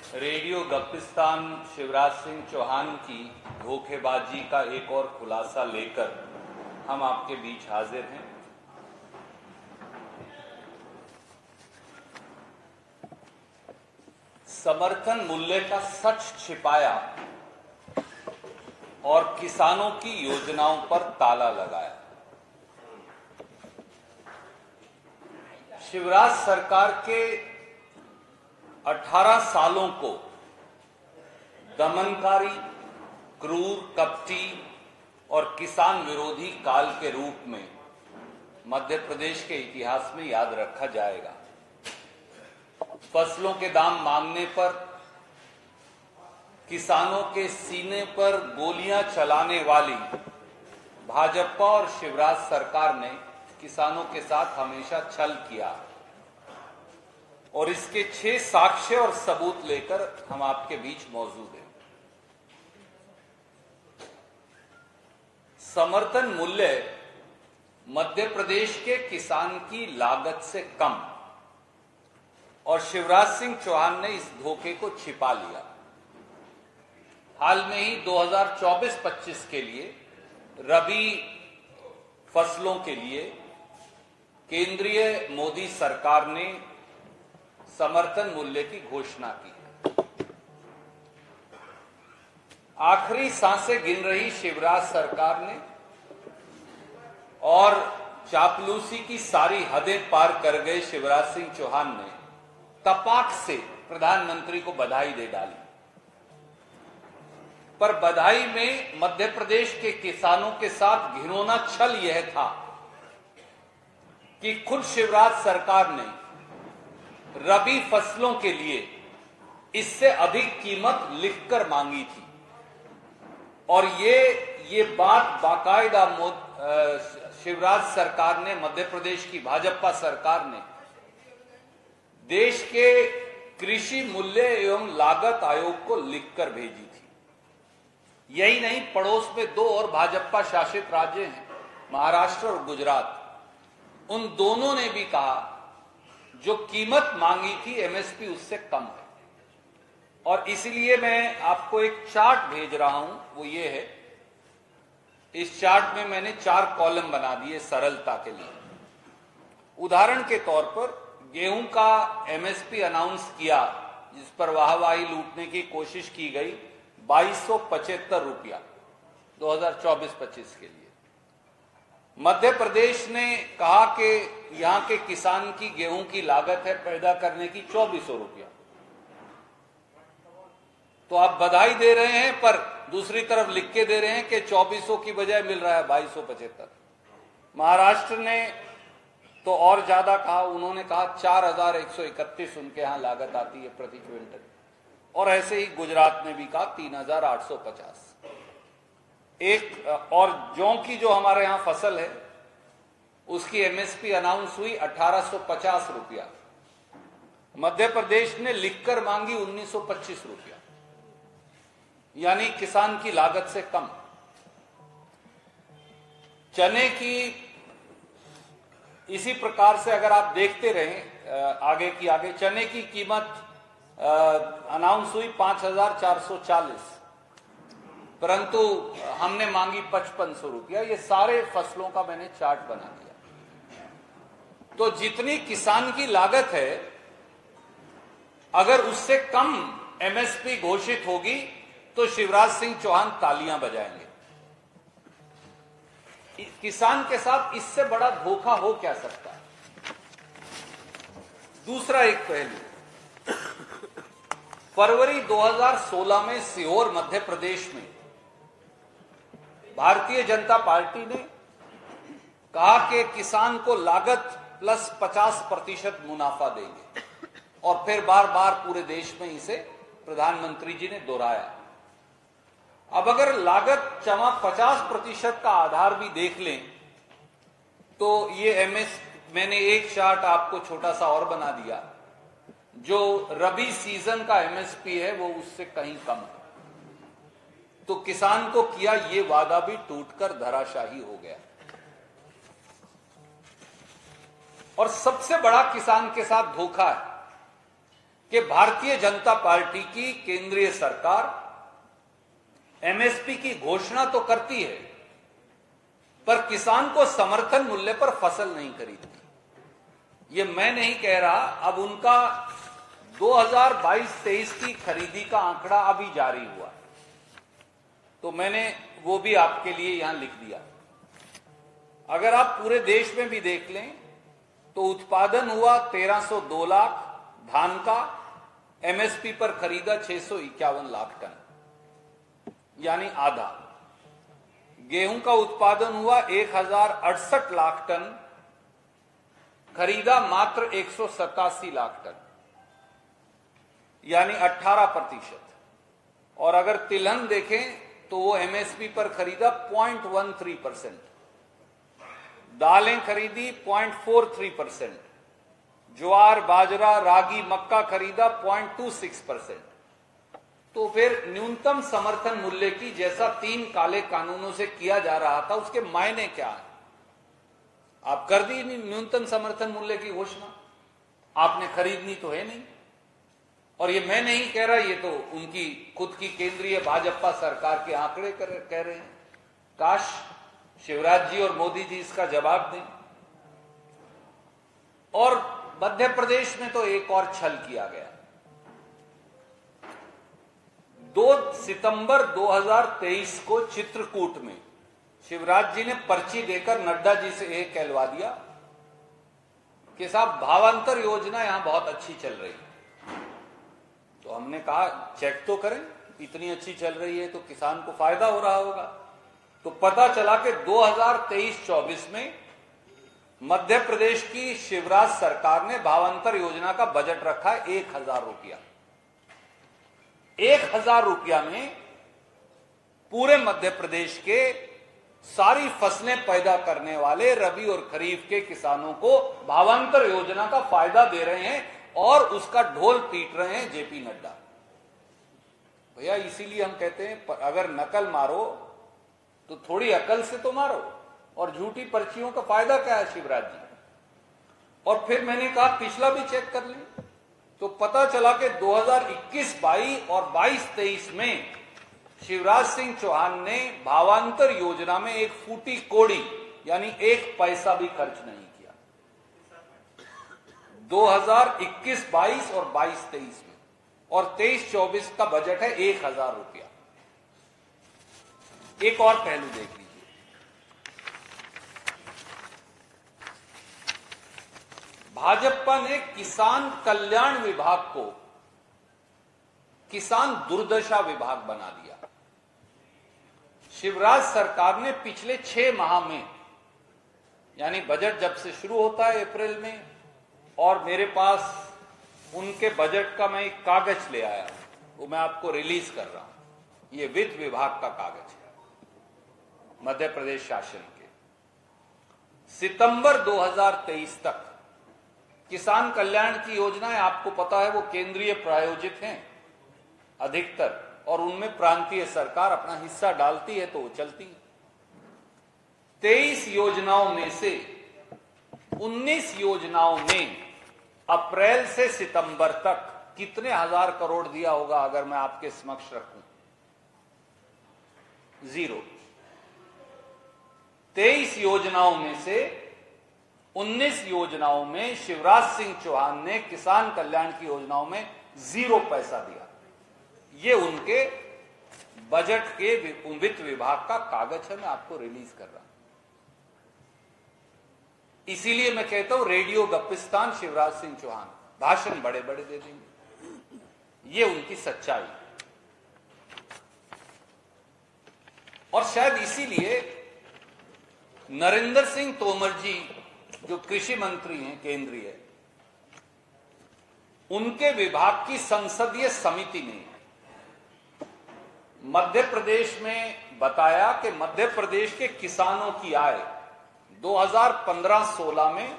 Radio Gappistan Shivraj Singh Chouhan की धोखेबाजी का एक और खुलासा लेकर हम आपके बीच हाजिर हैं। समर्थन मूल्य का सच छिपाया और किसानों की योजनाओं पर ताला लगाया। शिवराज सरकार के 18 सालों को दमनकारी, क्रूर, कपटी और किसान विरोधी काल के रूप में मध्य प्रदेश के इतिहास में याद रखा जाएगा। फसलों के दाम मांगने पर किसानों के सीने पर गोलियां चलाने वाली भाजपा और शिवराज सरकार ने किसानों के साथ हमेशा छल किया और इसके 6 साक्ष्य और सबूत लेकर हम आपके बीच मौजूद हैं। समर्थन मूल्य मध्य प्रदेश के किसान की लागत से कम और शिवराज सिंह चौहान ने इस धोखे को छिपा लिया। हाल में ही 2024-25 के लिए रबी फसलों के लिए केंद्रीय मोदी सरकार ने समर्थन मूल्य की घोषणा की। आखिरी सांसें गिन रही शिवराज सरकार ने और चापलूसी की सारी हदें पार कर गए शिवराज सिंह चौहान ने तपाक से प्रधानमंत्री को बधाई दे डाली। पर बधाई में मध्य प्रदेश के किसानों के साथ घिनौना छल यह था कि खुद शिवराज सरकार ने रबी फसलों के लिए इससे अधिक कीमत लिखकर मांगी थी और ये बात बाकायदा शिवराज सरकार ने, मध्य प्रदेश की भाजपा सरकार ने देश के कृषि मूल्य एवं लागत आयोग को लिखकर भेजी थी। यही नहीं, पड़ोस में 2 और भाजपा शासित राज्य हैं, महाराष्ट्र और गुजरात। उन दोनों ने भी कहा जो कीमत मांगी थी एमएसपी उससे कम है। और इसलिए मैं आपको एक चार्ट भेज रहा हूं, वो ये है। इस चार्ट में मैंने 4 कॉलम बना दिए सरलता के लिए। उदाहरण के तौर पर गेहूं का एमएसपी अनाउंस किया, जिस पर वाहवाही लूटने की कोशिश की गई, 2275 रुपया 2024-25 के लिए। मध्य प्रदेश ने कहा कि यहां के किसान की गेहूं की लागत है पैदा करने की 2400 रुपया। तो आप बधाई दे रहे हैं पर दूसरी तरफ लिख के दे रहे हैं कि 2400 की बजाय मिल रहा है 2275। महाराष्ट्र ने तो और ज्यादा कहा, उन्होंने कहा 4131 उनके यहां लागत आती है प्रति क्विंटल। और ऐसे ही गुजरात ने भी कहा 3850। एक और जौ की जो हमारे यहां फसल है उसकी एमएसपी अनाउंस हुई 1850 रुपया। मध्य प्रदेश ने लिखकर मांगी 1925 रुपया, यानी किसान की लागत से कम। चने की इसी प्रकार से अगर आप देखते रहें आगे की आगे, चने की कीमत अनाउंस हुई 5440, परंतु हमने मांगी 5500 रुपया। ये सारे फसलों का मैंने चार्ट बना दिया। तो जितनी किसान की लागत है, अगर उससे कम एमएसपी घोषित होगी तो शिवराज सिंह चौहान तालियां बजाएंगे। किसान के साथ इससे बड़ा धोखा हो क्या सकता है। दूसरा एक पहलू, फरवरी 2016 में सीहोर मध्य प्रदेश में भारतीय जनता पार्टी ने कहा कि किसान को लागत प्लस 50% मुनाफा देंगे और फिर बार बार पूरे देश में इसे प्रधानमंत्री जी ने दोहराया। अब अगर लागत जमा 50% का आधार भी देख लें तो ये मैंने एक चार्ट आपको छोटा सा और बना दिया। जो रबी सीजन का एमएसपी है वो उससे कहीं कम है। तो किसान को किया ये वादा भी टूटकर धराशाही हो गया। और सबसे बड़ा किसान के साथ धोखा है कि भारतीय जनता पार्टी की केंद्रीय सरकार एमएसपी की घोषणा तो करती है, पर किसान को समर्थन मूल्य पर फसल नहीं खरीदती। ये मैं नहीं कह रहा, अब उनका 2022-23 की खरीदी का आंकड़ा अभी जारी हुआ, तो मैंने वो भी आपके लिए यहां लिख दिया। अगर आप पूरे देश में भी देख लें तो उत्पादन हुआ 1302 लाख धान का, एमएसपी पर खरीदा 651 लाख टन, यानी आधा। गेहूं का उत्पादन हुआ 1068 लाख टन, खरीदा मात्र 187 लाख टन, यानी 18%। और अगर तिलहन देखें तो वो एमएसपी पर खरीदा 0.13%, दालें खरीदी 0.43%, ज्वार बाजरा रागी मक्का खरीदा 0.26%। तो फिर न्यूनतम समर्थन मूल्य की जैसा 3 काले कानूनों से किया जा रहा था, उसके मायने क्या है? आप कर दी न्यूनतम समर्थन मूल्य की घोषणा, आपने खरीदनी तो है नहीं। और ये मैं नहीं कह रहा, ये तो उनकी खुद की केंद्रीय भाजपा सरकार के आंकड़े कह रहे हैं। काश शिवराज जी और मोदी जी इसका जवाब दें। और मध्य प्रदेश में तो एक और छल किया गया। 2 सितंबर 2023 को चित्रकूट में शिवराज जी ने पर्ची देकर नड्डा जी से यह कहलवा दिया कि साहब भावांतर योजना यहां बहुत अच्छी चल रही है। तो हमने कहा चेक तो करें, इतनी अच्छी चल रही है तो किसान को फायदा हो रहा होगा। तो पता चला कि 2023-24 में मध्य प्रदेश की शिवराज सरकार ने भावांतर योजना का बजट रखा है 1000 रुपया। 1000 रुपया में पूरे मध्य प्रदेश के सारी फसलें पैदा करने वाले रबी और खरीफ के किसानों को भावांतर योजना का फायदा दे रहे हैं और उसका ढोल पीट रहे हैं जेपी नड्डा। भैया इसीलिए हम कहते हैं अगर नकल मारो तो थोड़ी अकल से तो मारो, और झूठी पर्चियों का फायदा क्या है शिवराज जी? और फिर मैंने कहा पिछला भी चेक कर लें, तो पता चला कि 2021-22 और 22-23 में शिवराज सिंह चौहान ने भावांतर योजना में एक फूटी कोड़ी यानी 1 पैसा भी खर्च नहीं किया। 2021-22 और 22-23 में, और 23-24 का बजट है 1000 रुपया। एक और पहलू देख लीजिए, भाजपा ने किसान कल्याण विभाग को किसान दुर्दशा विभाग बना दिया। शिवराज सरकार ने पिछले 6 माह में, यानी बजट जब से शुरू होता है अप्रैल में, और मेरे पास उनके बजट का मैं एक कागज ले आया, वो मैं आपको रिलीज कर रहा हूं। ये वित्त विभाग का कागज है मध्य प्रदेश शासन के। सितंबर 2023 तक किसान कल्याण की योजनाएं, आपको पता है वो केंद्रीय प्रायोजित हैं अधिकतर, और उनमें प्रांतीय सरकार अपना हिस्सा डालती है तो वो चलती है। 23 योजनाओं में से 19 योजनाओं में अप्रैल से सितंबर तक कितने हजार करोड़ दिया होगा अगर मैं आपके समक्ष रखूं? 0। 23 योजनाओं में से 19 योजनाओं में शिवराज सिंह चौहान ने किसान कल्याण की योजनाओं में 0 पैसा दिया। ये उनके बजट के वित्त विभाग का कागज है, मैं आपको रिलीज कर रहा हूं। इसीलिए मैं कहता हूं रेडियो गप्पिस्तान शिवराज सिंह चौहान, भाषण बड़े बड़े दे देंगे। ये उनकी सच्चाई। और शायद इसीलिए नरेंद्र सिंह तोमर जी जो कृषि मंत्री हैं केंद्रीय, उनके विभाग की संसदीय समिति ने मध्य प्रदेश में बताया कि मध्य प्रदेश के किसानों की आय 2015-16 में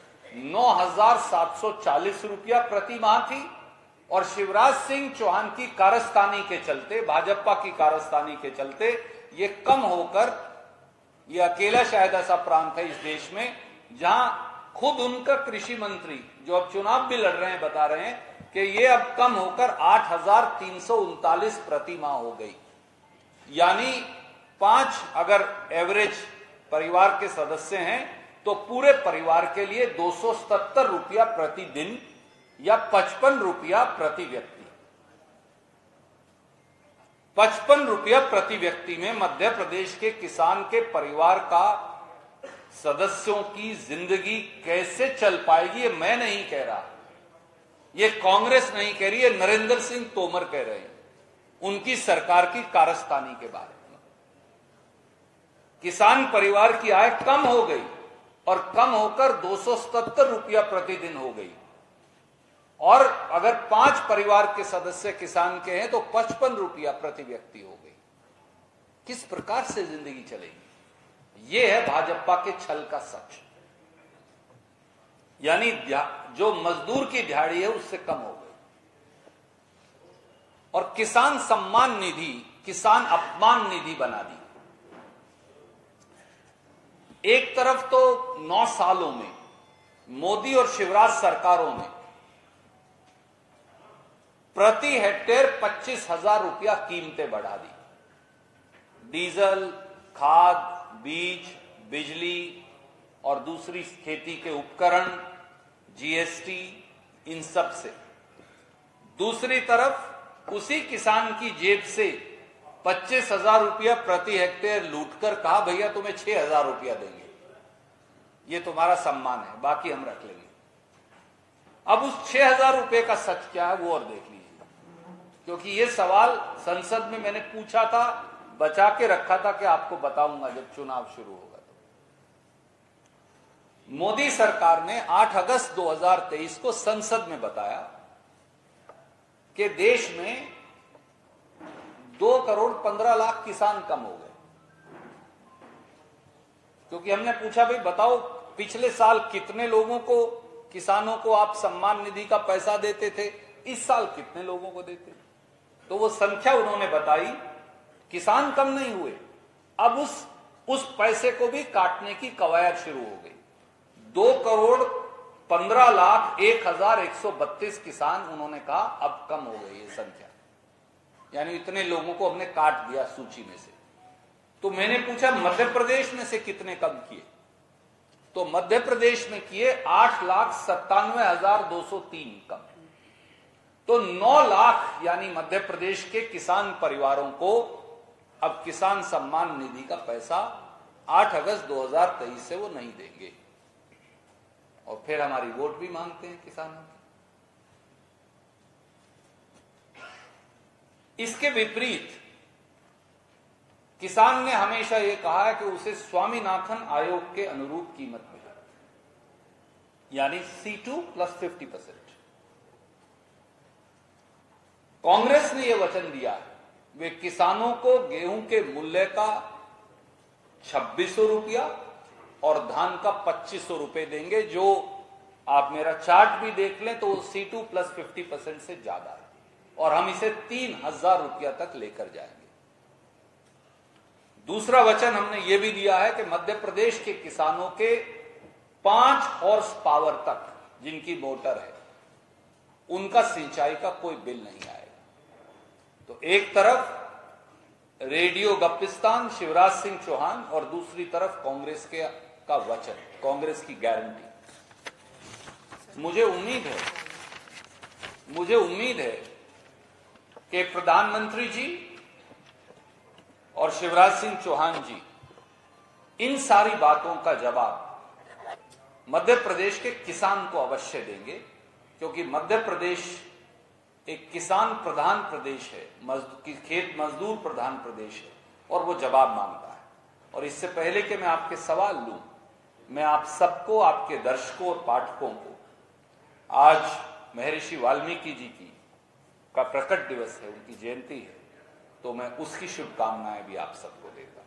9,740 रुपया प्रति माह थी, और शिवराज सिंह चौहान की कारस्तानी के चलते, भाजपा की कारस्तानी के चलते ये कम होकर, ये अकेला शायद ऐसा प्रांत है इस देश में जहां खुद उनका कृषि मंत्री जो अब चुनाव भी लड़ रहे हैं बता रहे हैं कि ये अब कम होकर 8,339 प्रति माह हो गई। यानी 5 अगर एवरेज परिवार के सदस्य हैं तो पूरे परिवार के लिए 277 रुपया प्रतिदिन या 55 रुपया प्रति व्यक्ति। 55 रुपया प्रति व्यक्ति में मध्य प्रदेश के किसान के परिवार का सदस्यों की जिंदगी कैसे चल पाएगी, ये मैं नहीं कह रहा, ये कांग्रेस नहीं कह रही है, नरेंद्र सिंह तोमर कह रहे हैं उनकी सरकार की कारस्तानी के बारे में। किसान परिवार की आय कम हो गई और कम होकर 277 रुपया प्रतिदिन हो गई, और अगर 5 परिवार के सदस्य किसान के हैं तो 55 रुपया प्रति व्यक्ति हो गई। किस प्रकार से जिंदगी चलेगी? यह है भाजपा के छल का सच। यानी जो मजदूर की दिहाड़ी है उससे कम हो गई, और किसान सम्मान निधि किसान अपमान निधि बना दी। एक तरफ तो 9 सालों में मोदी और शिवराज सरकारों ने प्रति हेक्टेयर 25,000 रुपया कीमतें बढ़ा दी। डीजल, खाद, बीज, बिजली और दूसरी खेती के उपकरण, जीएसटी, इन सब से। दूसरी तरफ उसी किसान की जेब से 25,000 रुपया प्रति हेक्टेयर लूटकर कहा भैया तुम्हें 6,000 रुपया देंगे, ये तुम्हारा सम्मान है, बाकी हम रख लेंगे। अब उस 6,000 रुपये का सच क्या है वो और देख लीजिए, क्योंकि ये सवाल संसद में मैंने पूछा था, बचा के रखा था कि आपको बताऊंगा जब चुनाव शुरू होगा। तो मोदी सरकार ने 8 अगस्त 2023 को संसद में बताया कि देश में 2,15,00,000 किसान कम हो गए। क्योंकि हमने पूछा भाई बताओ पिछले साल कितने लोगों को, किसानों को आप सम्मान निधि का पैसा देते थे, इस साल कितने लोगों को देते? तो वो संख्या उन्होंने बताई, किसान कम नहीं हुए, अब उस पैसे को भी काटने की कवायद शुरू हो गई। 2,15,01,132 किसान, उन्होंने कहा अब कम हो गई ये संख्या, यानी इतने लोगों को हमने काट दिया सूची में से। तो मैंने पूछा मध्य प्रदेश में से कितने कम किए, तो मध्य प्रदेश में किए 8,97,203 कम। तो 9 लाख यानी मध्य प्रदेश के किसान परिवारों को अब किसान सम्मान निधि का पैसा 8 अगस्त 2023 से वो नहीं देंगे, और फिर हमारी वोट भी मांगते हैं किसानों की। इसके विपरीत किसान ने हमेशा यह कहा है कि उसे स्वामीनाथन आयोग के अनुरूप कीमत मिले, यानी C2 + 50%। कांग्रेस ने यह वचन दिया है वे किसानों को गेहूं के मूल्य का 2,600 रुपया और धान का 2,500 रुपए देंगे, जो आप मेरा चार्ट भी देख लें तो C2 + 50% से ज्यादा है, और हम इसे 3,000 रुपया तक लेकर जाएंगे। दूसरा वचन हमने यह भी दिया है कि मध्य प्रदेश के किसानों के 5 हॉर्स पावर तक जिनकी मोटर है उनका सिंचाई का कोई बिल नहीं आएगा। तो एक तरफ रेडियो गप्पिस्तान शिवराज सिंह चौहान और दूसरी तरफ कांग्रेस का वचन, कांग्रेस की गारंटी। मुझे उम्मीद है कि प्रधानमंत्री जी और शिवराज सिंह चौहान जी इन सारी बातों का जवाब मध्य प्रदेश के किसान को अवश्य देंगे, क्योंकि मध्य प्रदेश एक किसान प्रधान प्रदेश है, खेत मजदूर प्रधान प्रदेश है, और वो जवाब मांगता है। और इससे पहले कि मैं आपके सवाल लूं, मैं आप सबको, आपके दर्शकों और पाठकों को, आज महर्षि वाल्मीकि जी का प्रकट दिवस है, उनकी जयंती है, तो मैं उसकी शुभकामनाएं भी आप सबको देता हूं।